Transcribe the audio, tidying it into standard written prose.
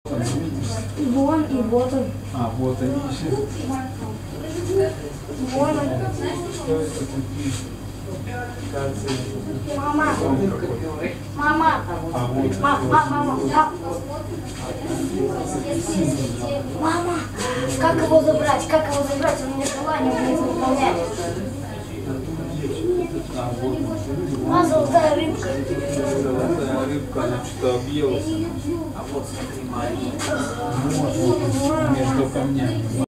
Там видишь? Вон и вот он. А, вот они еще. Вон он. Что это такие? Мама. Мама. А вот. Мама. Мама. Как его забрать? Как его забрать? Он мне желание не выполняет. А, вот. А, золотая рыбка. Золотая рыбка, она что-то объелась. А вот смотри, маленький. Вот, между камнями.